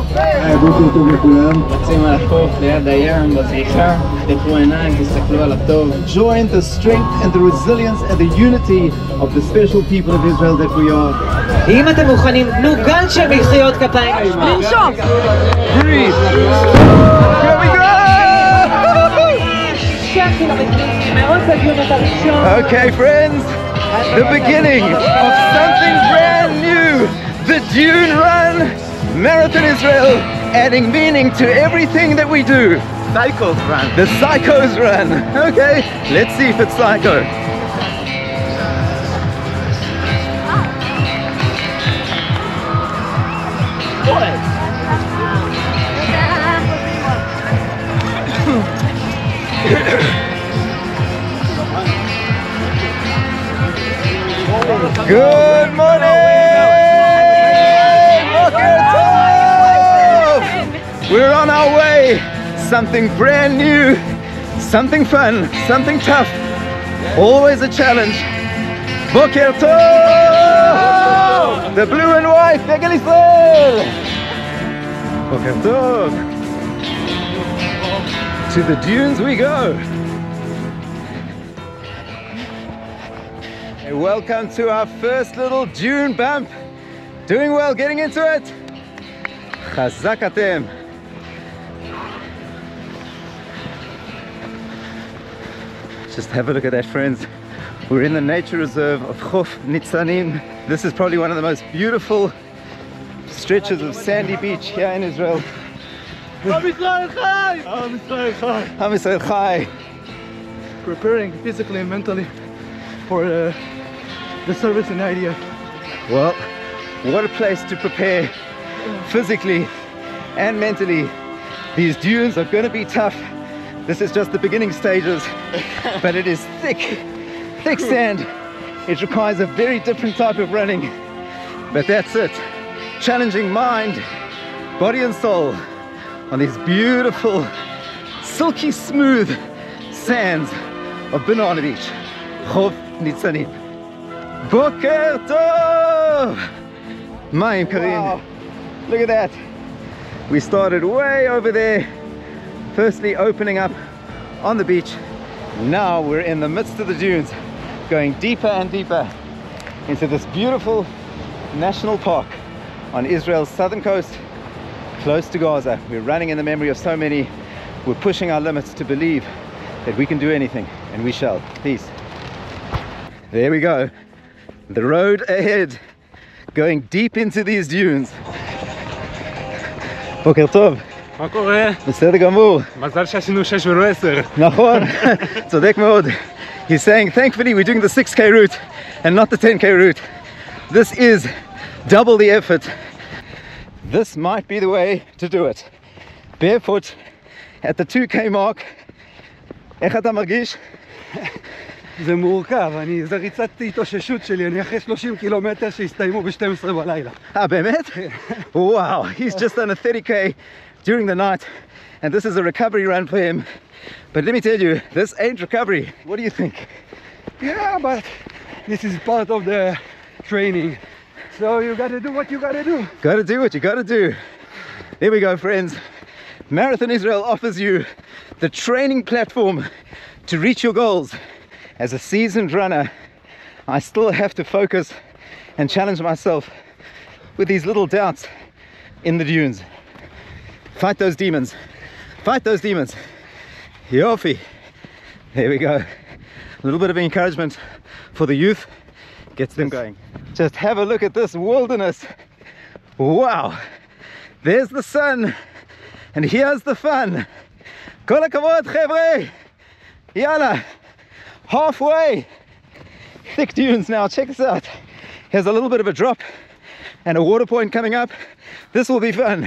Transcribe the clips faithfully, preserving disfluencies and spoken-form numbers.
היי, בוקר טוב לכולם. רצים על החוף ליד הים, בזריחה, תפתחו עיניים, תסתכלו על הטוב. Join the strength and the resilience and the unity of the special people of Israel that we are. אם אתם מוכנים, תנו גל של מחיאות כפיים. לנשום. Breathe. Here we go! Okay, friends, the beginning of something brand new. The Dune Run, Marathon Israel, adding meaning to everything that we do. Psychos run. The Psychos Run. Okay, let's see if it's psycho. Good morning! Boker Tov! We're on our way. Something brand new, something fun, something tough. Always a challenge. Boker Tov! The blue and white, Degel Israel! Boker Tov! To the dunes we go. Hey, welcome to our first little dune bump. Doing well, getting into it. Chazak atem. Just have a look at that, friends. We're in the nature reserve of Chof Nitzanim. This is probably one of the most beautiful stretches of sandy beach here in Israel. Am Yisrael Chai! Am Yisrael Chai! Am Yisrael Chai! Preparing physically and mentally for uh, the service in I D F. Well, what a place to prepare physically and mentally. These dunes are going to be tough. This is just the beginning stages, but it is thick, thick sand. It requires a very different type of running, but that's it. Challenging mind, body and soul on these beautiful, silky smooth sands of Banana Beach, Chof Nitzanim. Boker Tov! Mayim Karim. Look at that. We started way over there, firstly opening up on the beach. Now we're in the midst of the dunes, going deeper and deeper into this beautiful national park on Israel's southern coast, close to Gaza. We're running in the memory of so many. We're pushing our limits to believe that we can do anything, and we shall. Peace. There we go. The road ahead, going deep into these dunes. בוקר טוב. מה קורה? בסדר גמור. מזל שעשינו שש ולא עשר. נכון, צודק מאוד. He's saying, thankfully we're doing the six K route and not the ten K route. This is double the effort. This might be the way to do it. Barefoot at the two K mark. איך אתה מרגיש? זה מורכב, אני, זה ריצת התאוששות שלי, אני אחרי שלושים קילומטר שהסתיימו ב-שתים עשרה בלילה. Ah, באמת? Wow, he's just done a thirty K during the night, and this is a recovery run for him. But let me tell you, this ain't recovery. What do you think? Yeah, but this is part of the training. So you gotta do what you gotta do. Gotta do what you gotta do. There we go, friends. Marathon Israel offers you the training platform to reach your goals. As a seasoned runner, I still have to focus and challenge myself with these little doubts in the dunes. Fight those demons. Fight those demons. Yofi. There we go. A little bit of encouragement for the youth gets them going. Just have a look at this wilderness. Wow. There's the sun. And here's the fun. Kol hakavod, chevre. Yalla. Halfway. Thick dunes now. Check this out. Here's a little bit of a drop and a water point coming up. This will be fun.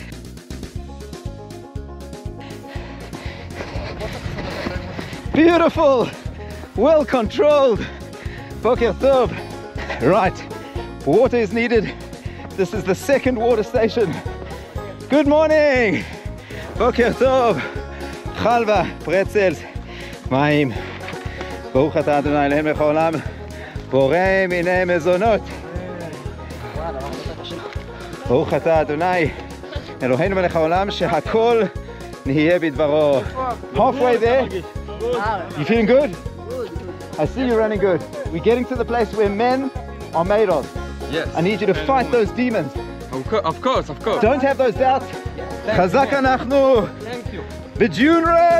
Beautiful. Well controlled. Boker Tov. Right. Water is needed. This is the second water station. Good morning. Boker Tov. Chalva. Pretzels. Mayim. ברוך אתה אדוני אלוהינו מלך העולם, בורא מיני מזונות. ברוך אתה אדוני אלוהינו מלך העולם, שהכל נהיה בדברו. Halfway there? You feeling good? I see you running good. We're getting to the place where men are made of. Yes. I need you to fight those demons. Of course, of course, of course. Don't have those doubts. חזק אנחנו. Thank you. בדיון רן.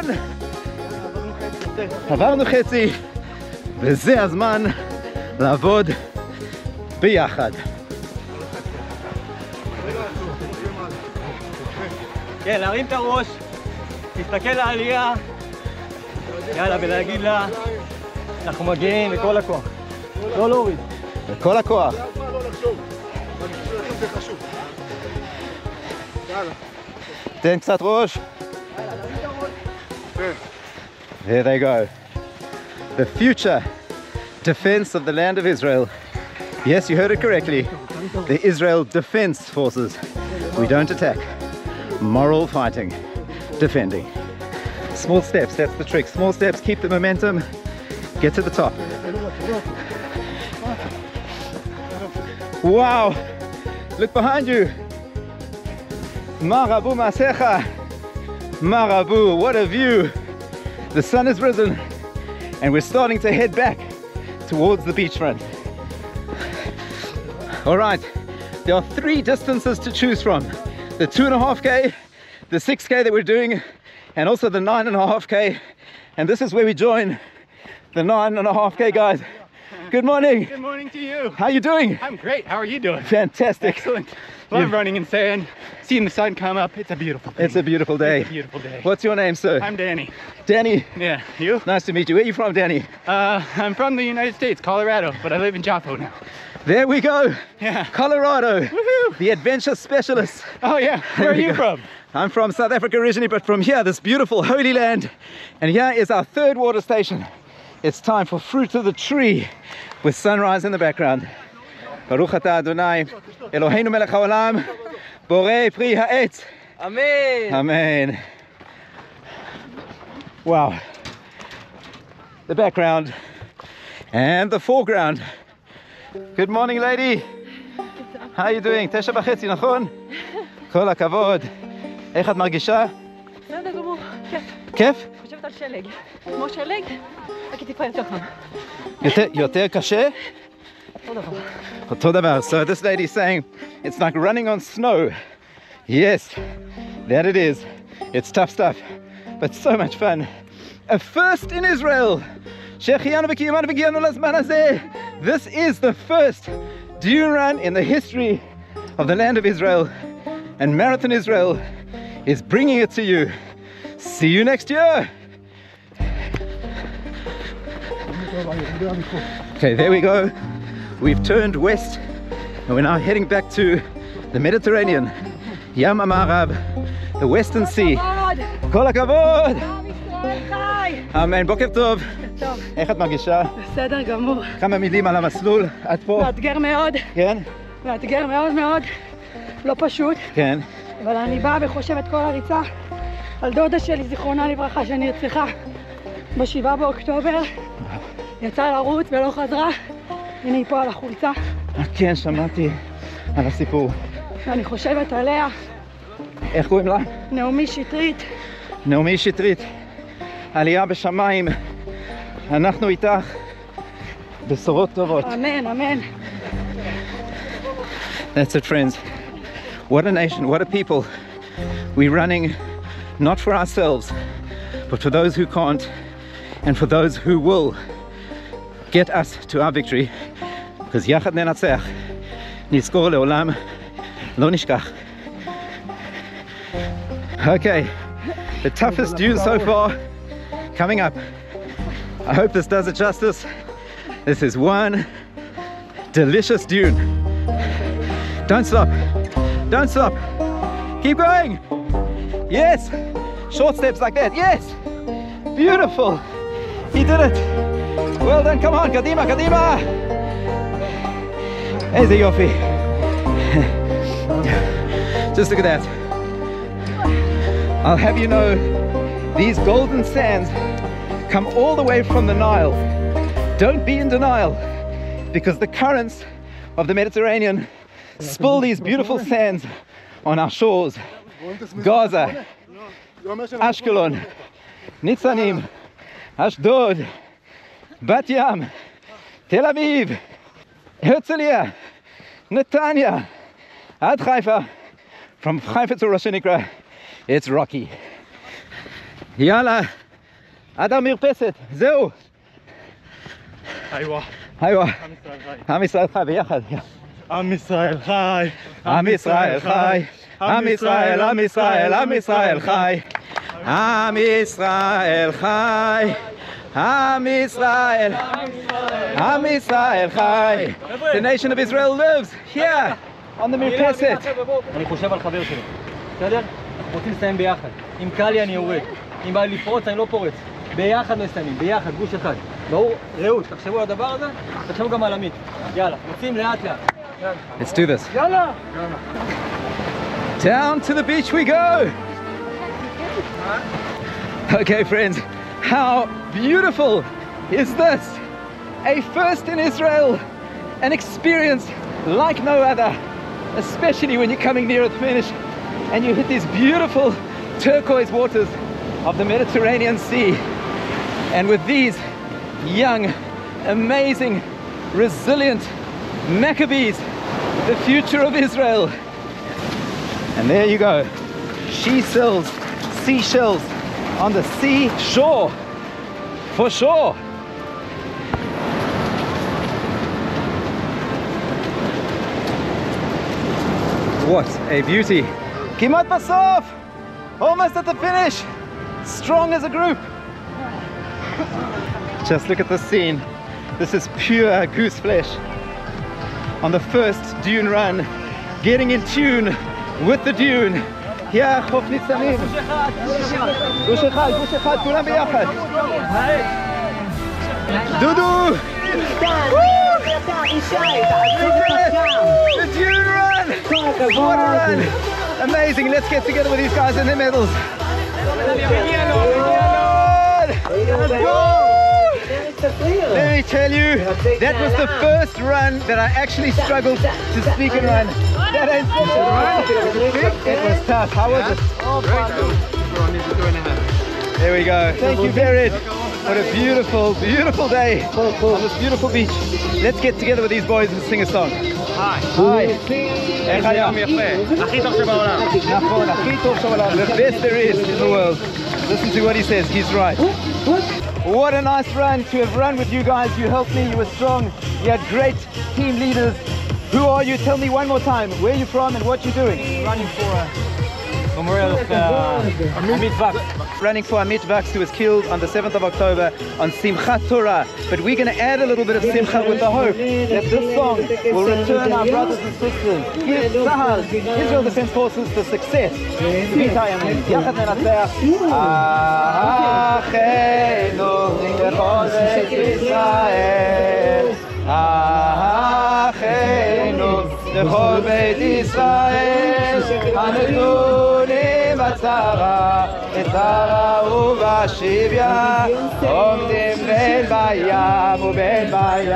עברנו חצי, וזה הזמן לעבוד ביחד. כן, להרים את הראש, להסתכל לעלייה, יאללה, ולהגיד לה, אנחנו מגיעים בכל הכוח. לא להוריד. בכל הכוח. תן קצת ראש. There they go. The future defense of the land of Israel. Yes, you heard it correctly. The Israel Defense Forces. We don't attack. Moral fighting. Defending. Small steps, that's the trick. Small steps, keep the momentum. Get to the top. Wow! Look behind you. Marabu Masecha. Marabu, what a view. The sun has risen and we're starting to head back towards the beachfront. All right, there are three distances to choose from. The two and a half K, the six K that we're doing, and also the nine and a half K. And this is where we join the nine and a half K guys. Good morning. Good morning to you. How are you doing? I'm great. How are you doing? Fantastic. Excellent. Love running in sand, seeing the sun come up. It's a beautiful thing. It's a beautiful day. It's a beautiful day. What's your name, sir? I'm Danny. Danny. Yeah, you? Nice to meet you. Where are you from, Danny? Uh, I'm from the United States, Colorado, but I live in Jaffa now. There we go. Yeah. Colorado. Woohoo! The adventure specialist. Oh yeah, where are There we you go. from? I'm from South Africa originally, but from here, this beautiful Holy Land. And here is our third water station. It's time for Fruit of the Tree with sunrise in the background. Baruch atah Adonai, Eloheinu melech haolam, borei pri ha'etz. אמן! Amen. Wow. The background and the foreground. Good morning, lady. How are you doing? תשע וחצי, נכון? כל הכבוד. איך את מרגישה? בסדר גמור, כיף. כיף? חושבת על שלג. כמו שלג, רק טיפה יותר חם. יותר, יותר קשה? אותו דבר. אותו דבר. So this lady is saying it's like running on snow. Yes, that it is. It's tough stuff, but so much fun. A first in Israel. שהחיינו וקיימנו והגיענו לזמן הזה. This is the first dune run in the history of the land of Israel. And Marathon Israel is bringing it to you. See you next year. Okay, there we go. We've turned west and we're now heading back to the Mediterranean. Yam Amarav, the Western Sea. Kol hakavod. אמן, בוקר טוב. טוב. איך את מרגישה? בסדר גמור. כמה מילים על המסלול, את פה? מאתגר מאוד. כן? מאתגר מאוד מאוד. לא פשוט. כן. אבל אני באה וחושבת כל הריצה על דודה שלי, זיכרונה לברכה, שנרצחה בשבעה באוקטובר. יצאה לרוץ ולא חזרה. הנה היא פה על החולצה. כן, שמעתי על הסיפור. ואני חושבת עליה. איך קוראים לה? נעמי שטרית. נעמי שטרית. עלייה בשמיים. אנחנו איתך. בשורות טובות. אמן, אמן. That's it, friends. What a nation, what a people. We're running not for ourselves, but for those who can't, and for those who will get us to our victory. Because יחד ננצח. נזכור לעולם, לא נשכח. Okay, the toughest dune so far coming up. I hope this does it justice. This is one delicious dune. Don't stop. Don't stop. Keep going. Yes. Short steps like that. Yes. Beautiful. He did it. Well done. Come on. Kadima, Kadima. Eze yofi. Just look at that. I'll have you know, these golden sands come all the way from the Nile. Don't be in denial, because the currents of the Mediterranean spill these beautiful sands on our shores. Gaza, Ashkelon, Nitzanim, Ashdod, Bat Yam, Tel Aviv, Herzliya, Netanya, Ad Haifa. From Haifa to Rosh Nikra, it's rocky. Yalla, Ad Mirpeset, Zeu. Aywa. Aywa. Am Yisrael Chai, ביחד. עם ישראל חי. עם ישראל חי. עם ישראל, עם ישראל, עם ישראל חי. עם ישראל חי. עם ישראל. עם ישראל חי. The nation of Israel lives here on the מרפסת. אני חושב על חבר שלי. בסדר? אנחנו רוצים לסיים ביחד. אם קל לי אני יורד. אם בא לי לפרוץ אני לא פורץ. ביחד מסיימים, ביחד, גוש אחד. ברור? רעות, תחשבו על הדבר הזה, תחשבו גם על עמית. יאללה, יוצאים לאט לאט. Let's do this. יאללה! Down to the beach we go! Okay friends, how beautiful is this? A first in Israel, an experience like no other, especially when you're coming near the finish and you hit these beautiful turquoise waters of the Mediterranean Sea. And with these young, amazing, resilient Maccabees, the future of Israel. And there you go, she sells seashells on the sea shore, for sure. What a beauty. Kimat Basof, almost at the finish, strong as a group. Just look at this scene. This is pure goose flesh. On the first dune run, getting in tune with the dune. Here, חוף ניצנים. גוש אחד, גוש אחד, כולם ביחד. דודו! The dune run! What a run! Amazing, let's get together with these guys in their medals. Let me tell you, that was the first run that I actually struggled to speak and run. That ain't simple. It was tough. How was it? There we go. Thank you, Berid. What a beautiful, beautiful day on this beautiful beach. Let's get together with these boys and sing a song. Hi. Hi. איך היה? הכי טוב שבעולם. נכון, הכי טוב שבעולם. The best there is in the world. Listen to what he says. He's right. What a nice run to have run with you guys. You helped me, you were strong, you had great team leaders. Who are you? Tell me one more time where you're from and what you're doing. Running for a memorial of uh, Amit Vaks. Running for Amit Vaks, who was killed on the seventh of October on Simchat Torah. But we're going to add a little bit of Simcha with the hope that this song will return our brothers and sisters, give Tzahal, Israel Defense Forces, the success. יחד ננצח. אחינו בכל בית ישראל, אחינו בכל בית ישראל, הנתונים בצרה, בצרה ובשביה, עומדים בין בים ובין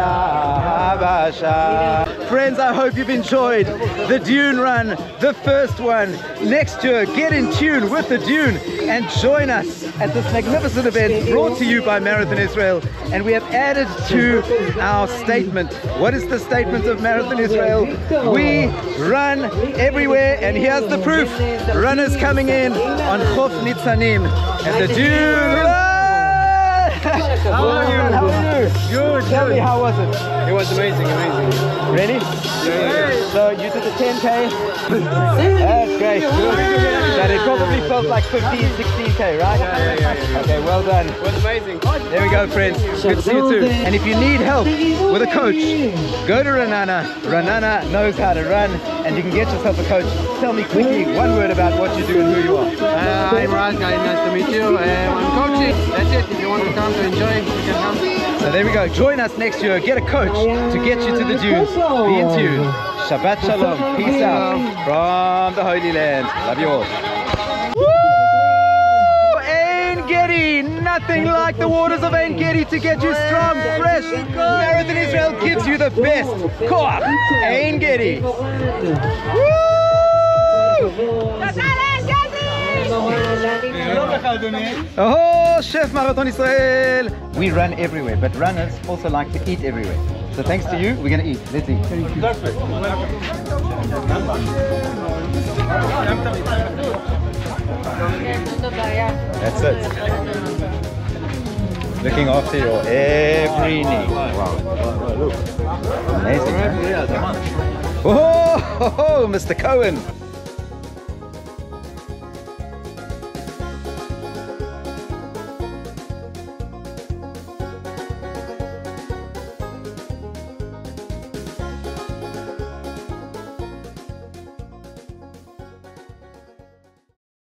ביבשה. Friends, I hope you've enjoyed the Dune Run, the first one. Next year, get in tune with the Dune and join us at this magnificent event brought to you by Marathon Israel. And we have added to our statement. What is the statement of Marathon Israel? We run everywhere, and here's the proof. Runners coming in on Chof Nitzanim and the Dune Run. How are you? How are you? Good. Tell me, how was it? It was amazing, amazing. Ready? Yeah, yeah, yeah. So you did the ten K? That's great, good. That it probably felt like fifteen, sixteen K, right? Yeah, yeah, yeah, yeah. Okay, well done. It was amazing. There we go, friends. Good to see you too. And if you need help with a coach, go to Ranana. Ranana knows how to run, and you can get yourself a coach. Tell me quickly one word about what you do and who you are. Uh, I'm Raz, guys. Nice to meet you. Uh, I'm coaching. That's it. If you want to come to enjoy, you can come. So there we go. Join us next year. Get a coach to get you to the dunes. Be in tune. Shabbat Shalom. Peace out from the Holy Land. Love you all. Woo! Ein Gedi. Nothing like the waters of Ein Gedi to get you strong, fresh. Marathon Israel gives you the best. Koach. Ein Gedi. Woo! Oh, Chef Marathon Israel! We run everywhere, but runners also like to eat everywhere. So thanks to you, we're going to eat. Let's eat. That's it. Looking after your every need. Wow. Amazing. Huh? Oh, Mister Cohen.